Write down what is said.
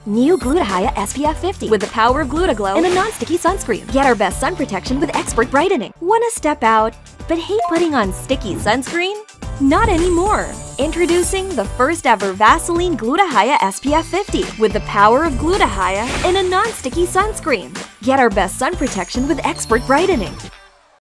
New Gluta-Hya SPF50 with the power of Gluta-Glow and a non-sticky sunscreen. Get our best sun protection with expert brightening. Wanna step out, but hate putting on sticky sunscreen? Not anymore! Introducing the first ever Vaseline Gluta-Hya SPF50 with the power of Gluta-Hya and a non-sticky sunscreen. Get our best sun protection with expert brightening.